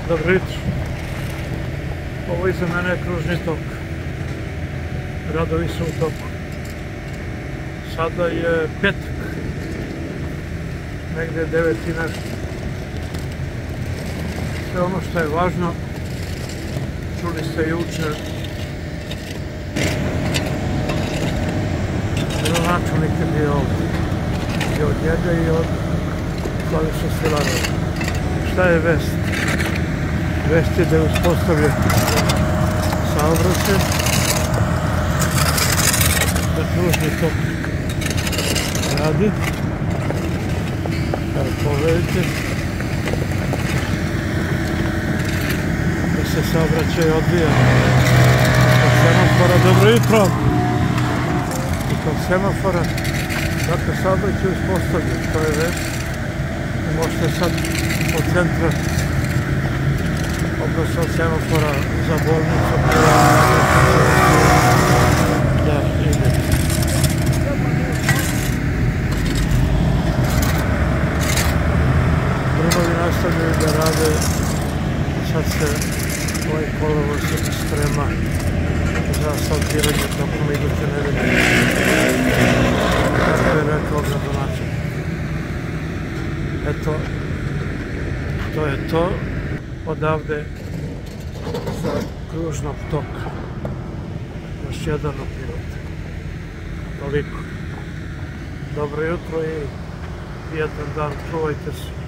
Dobro jutro. Ovo iza mene je kružni tok. Radovi su u toku. Sada je petak. Negde 9 i nešto. Sve ono što je važno, čuli ste juče, gradonačelnik je bio ovdje. I od njega i od Slaviša Svilarova. Šta je vest? Vest je da je uspostavljen saobraćaj, da kružni tok radi. Evo pogledajte, da se saobraćaj odvija kod semafora. Dobro jutro! I kod semafora, dakle saobraćaj je uspostavljen, to je vest. I možete sad od centra, odnosno od semafora za bolnicu da ide. Drugovi nastavljaju da rade, sad se ovaj kolovoz sprema za asfaltiranje tokom iduće nedelje. Kako je rekao gradonačelnik. Eto, to je to odavde sa kružnog toka. Još jedan opirot. Toliko. Dobro jutro i prijetan dan, čuvajte se.